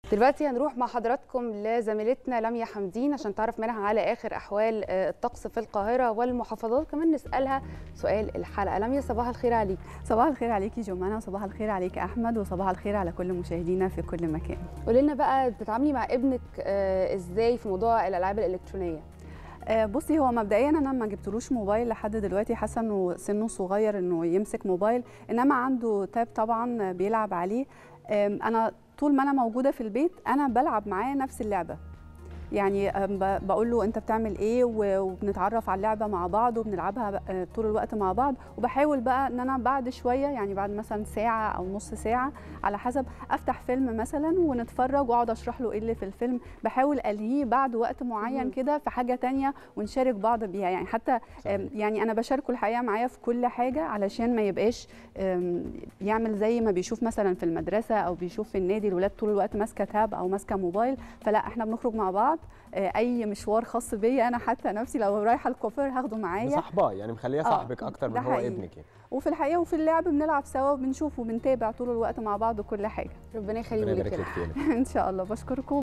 دلوقتي هنروح مع حضراتكم لزميلتنا لميا حمدين عشان تعرف منها على آخر أحوال الطقس في القاهرة والمحافظات، كمان نسألها سؤال الحلقة. لميا صباح الخير عليك. صباح الخير عليكي جمانة، وصباح الخير عليك أحمد، وصباح الخير على كل مشاهدينا في كل مكان. قولي لنا بقى بتتعاملي مع ابنك إزاي في موضوع الألعاب الإلكترونية؟ بصي، هو مبدئيا انا ما جبتلوش موبايل لحد دلوقتي، حاسه انه سنه صغير انه يمسك موبايل، انما عنده تاب طبعا بيلعب عليه. انا طول ما انا موجوده في البيت انا بلعب معاه نفس اللعبه، يعني بقول له انت بتعمل ايه، وبنتعرف على اللعبه مع بعض وبنلعبها طول الوقت مع بعض. وبحاول بقى ان انا بعد شويه، يعني بعد مثلا ساعه او نص ساعه على حسب، افتح فيلم مثلا ونتفرج واقعد اشرح له ايه اللي في الفيلم. بحاول الهيه بعد وقت معين كده في حاجه تانية ونشارك بعض بيها، يعني حتى يعني انا بشاركه الحقيقه معايا في كل حاجه علشان ما يبقاش يعمل زي ما بيشوف مثلا في المدرسه او بيشوف في النادي الولاد طول الوقت ماسكه تاب او ماسكه موبايل. فلا، احنا بنخرج مع بعض، اي مشوار خاص بيا، انا حتى نفسي لو رايحه الكوافير هاخده معايا. صاحباه، يعني مخليه صاحبك اكتر من هو ابنك يعني. وفي الحقيقه وفي اللعب بنلعب سوا وبنشوف وبنتابع طول الوقت مع بعض وكل حاجه. ربنا يخليك. ربنا يبارك لك فينا. ان شاء الله. بشكركم.